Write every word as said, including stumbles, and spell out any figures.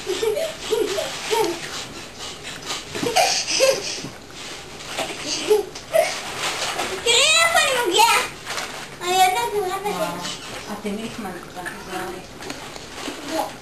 תראי איפה אני מגיעה. אני יודעת, אני יודעת. אתם נחמד, זה...